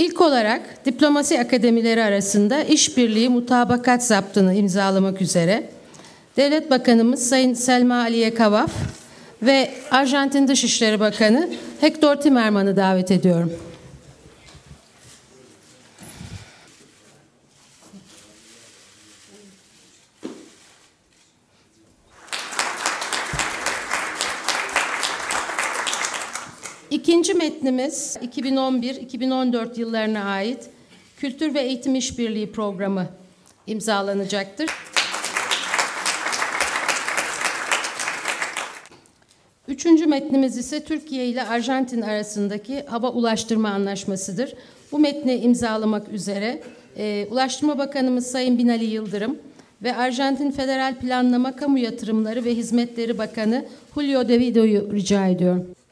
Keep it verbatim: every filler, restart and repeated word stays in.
İlk olarak diplomasi akademileri arasında işbirliği mutabakat zaptını imzalamak üzere Devlet Bakanımız Sayın Selma Aliye Kavaf ve Arjantin Dışişleri Bakanı Hector Timerman'ı davet ediyorum. İkinci metnimiz iki bin on bir iki bin on dört yıllarına ait Kültür ve Eğitim İşbirliği Programı imzalanacaktır. Üçüncü metnimiz ise Türkiye ile Arjantin arasındaki hava ulaştırma anlaşmasıdır. Bu metni imzalamak üzere e, Ulaştırma Bakanımız Sayın Binali Yıldırım ve Arjantin Federal Planlama, Kamu Yatırımları ve Hizmetleri Bakanı Julio Davido'yu rica ediyorum.